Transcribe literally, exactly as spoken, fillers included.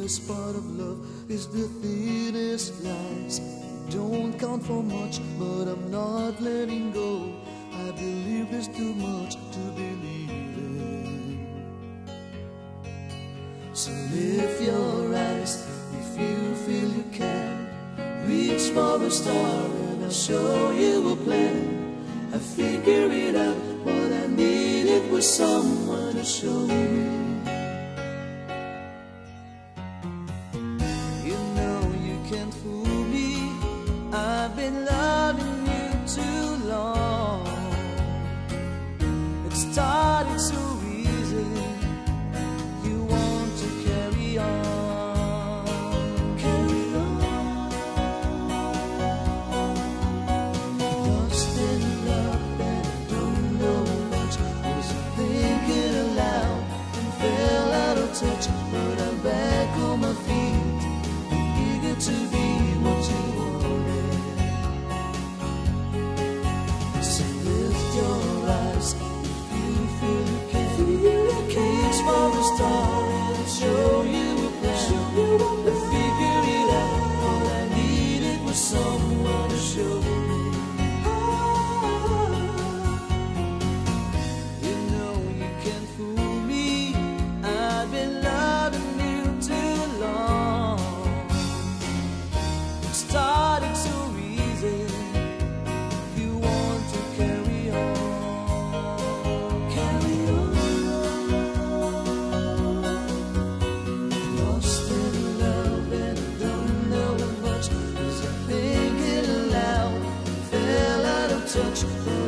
this part of love is the thinnest slice. Don't count for much, but I'm not letting go. I believe there's too much to believe in. So lift your eyes if you feel you can. Reach for a star and I'll show you a plan. I figured it out, what I needed was someone to show me. You know you can't fool me, I've been loving you too long. It started so easy, you want to carry on, carry on. Lost in love and I don't know much, wasn't thinking aloud and fell out of touch. But I'm back on my feet, eager to be what you wanted. So lift your eyes if you feel you can. Reach for a star and show you a plan. I figured it out, all I needed was someone to show me. You know you can't fool me, I've been loving you too long. It started so easy, you want to carry on, carry on. Lost in love and I don't know much, 'cause I think it aloud, fell out of touch. But